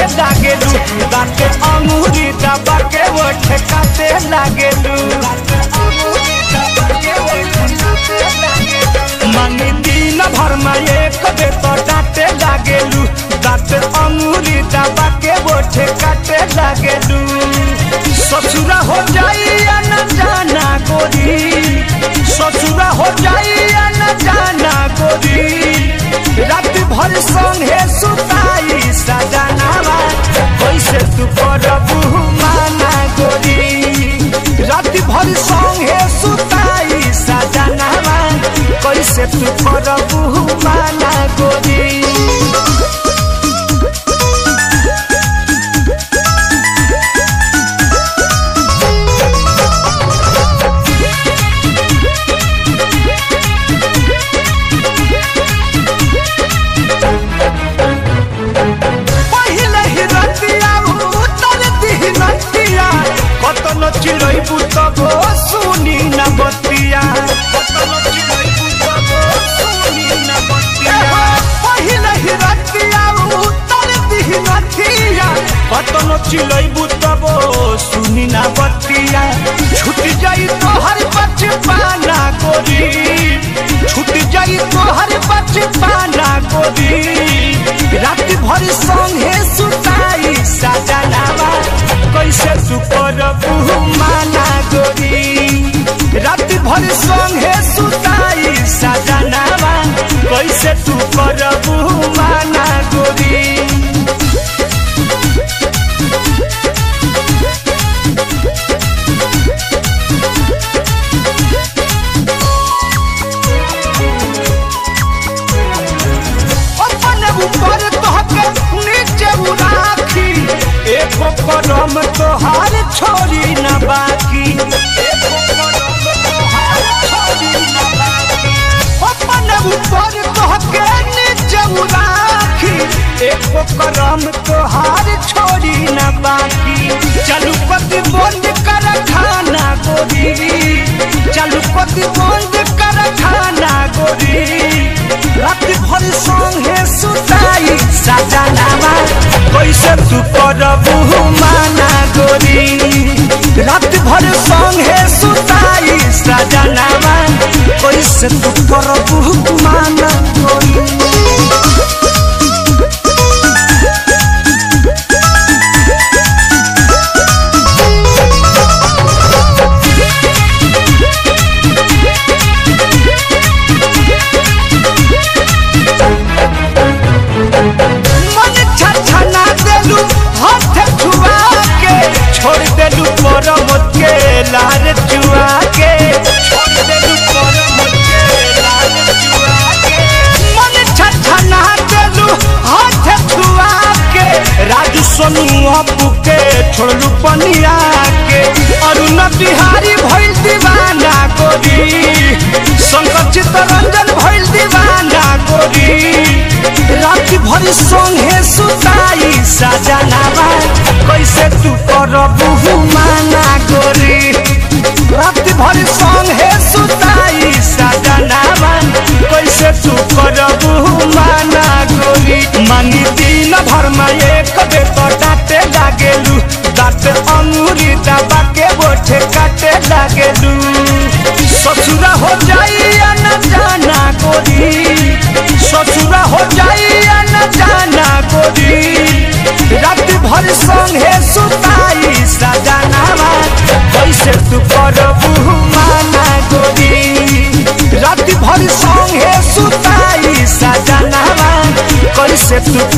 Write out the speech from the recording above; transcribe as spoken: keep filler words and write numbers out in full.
काटे लागेलू दांते अंगूरी दबा के ओठ काटे लागेलू मांगी दिन भर में एक बे तो डांटे लागेलू दांते अंगूरी दबा के ओठ काटे लागेलू ससुरा हो जाई न जाना गोरी ससुरा हो जाई न जाना गोरी रात भर संगे सुताई सजनावा कैसे तू करबू माना गोरी रात भर संगे सुताई सजनावा कैसे तू करबू माना गोरी चिड़ै पुतब सुनी न बतिया पहिले ही रतिया उतर दिही नथिया कतनो चिड़ै पुतब सुनी न बतिया छूट जाई तोहर बचपना गोरी छूट जाई तोहर बचपना गोरी रात भर संगे सुताई सजनावा कैसे तू करबू माना गोरी रात भर संगे सुताई सजनावा कैसे तू करबू माना गोरी करम तोहार छोड़ी न बाकी अपन ऊपर तोहके नीचे राखी एको करम तोहार छोड़ी न बाकी चलू पति बंद कर खाना गोरी चलू पति बंद कर खाना गोरी रात भर संगे सुताई सजनावा कैसे तू करबू माना गोरी रात भर संगे सुताई सजनावा कैसे तू करबू माना गोरी लार चुआ के छोड़ दे पर मुझे लार चुआ के मन छछना देलू हाथ छुआ के राजू सोनू अपू के छोड़लू पनिया के अरुण बिहारी भइल दीवाना गोरी शंकर चित्तरंजन भइल दीवाना गोरी रात भर संगे सुताई सजनावा कैसे तू करबू माना गोरी रात भर संगे सुताई सजनावा कैसे तू करबू माना गोरी मानी दिन भर में एक बे तो डांटे लागेलू दांत अंगूरी दबा के ओठ काटे लागेलू ससुरा हो जाई न जाना गोरी ससुरा हो जाई न जाना गोरी रात भर संगे सुताई सजनावा कैसे तू करबू माना गोरी रात भर संगे सुताई सजनावा कैसे तू